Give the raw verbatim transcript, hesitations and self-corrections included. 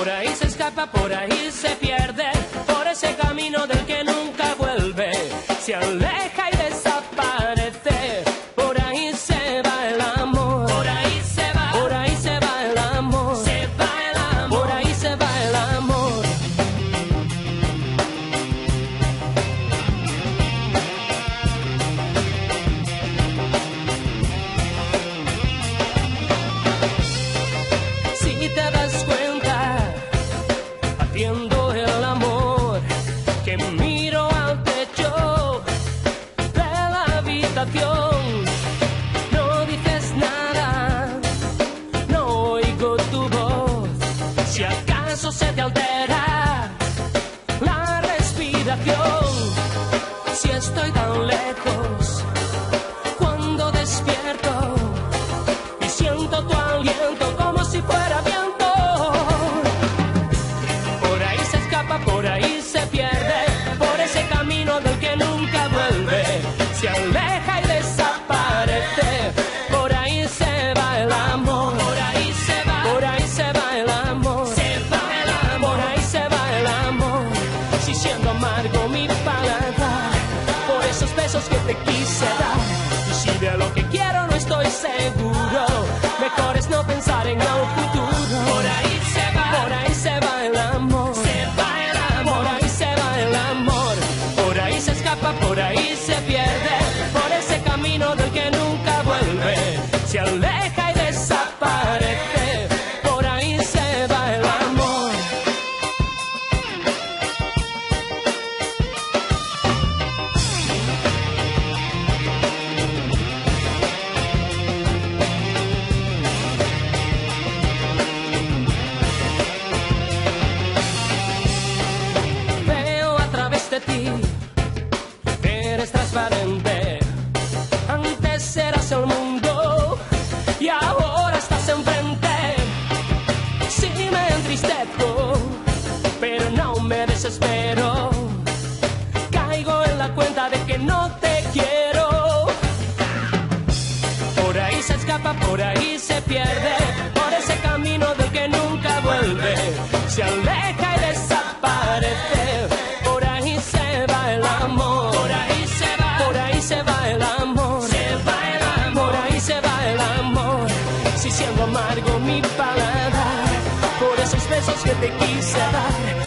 Por ahí se escapa, por ahí se pierde, por ese camino del que nunca vuelve. Se aleja y desaparece. Por ahí se va el amor. Por ahí se va. Por ahí se va el amor. Se va el amor. Por ahí se va el amor. Si te das cuenta, haciendo el amor, que miro al techo de la habitación, no dices nada, no oigo tu voz. Si acaso se te altera la respiración, si estoy tan lejos cuando despierto y siento tu aliento como si fuera viento. Por ahí se escapa, por ahí se pierde, por ese camino del que nunca vuelve. Se aleja y desaparece. Por ahí se va el amor. Por ahí se va. Por ahí se va el amor. Se va el amor. Por ahí se va el amor. Si siendo amargo mi paladar por esos besos que te quise dar, y si de lo que quiero no estoy seguro, mejor es no pensar en el futuro. Por ahí se va. Por ahí se va el amor. Se va el amor. Por ahí se va el amor. Por ahí se escapa, por ahí se pierde, por ese camino del que nunca vuelve. Se aleja y desaparece. Por ahí se va el amor. Veo a través de ti, eres transparente. Antes eras el mundo y ahora estás enfrente. Sí me entristezco, pero no me desespero. Caigo en la cuenta de que no te quiero. Por ahí se escapa, por ahí se pierde, por ese camino del que nunca vuelve. Se aleja y desaparece. Por ahí se va el amor. Por ahí se va. Por ahí se va el amor. Se va el amor. Por ahí se va el amor. Si siendo amargo mi paladar por esos besos que te quise dar.